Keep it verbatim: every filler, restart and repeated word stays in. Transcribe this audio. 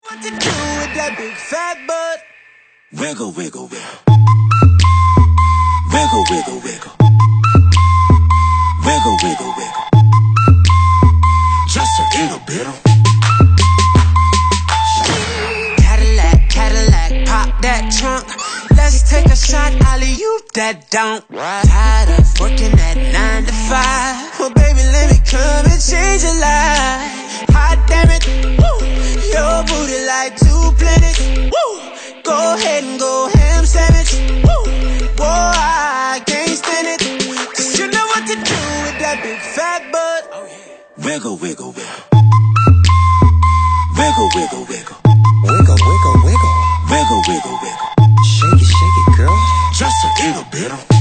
What to do with that big fat butt? Wiggle, wiggle, wiggle. Wiggle, wiggle, wiggle. Wiggle, wiggle, wiggle. Just a little bit of Cadillac, Cadillac, pop that trunk. Let's take a shot, alley-oop that don't. Tired of working at nine to five. Well, baby, let me come and change your life. Hot damn it, woo. Your booty like two planets, woo. Go ahead and go ham sandwich, woo. Whoa, I can't stand it, cause you know what to do with that big fat butt. Wiggle, wiggle, wiggle. Wiggle, wiggle, wiggle. Wiggle, wiggle, wiggle. Wiggle, wiggle, wiggle. Shake it, shake it, girl. Just a little bit of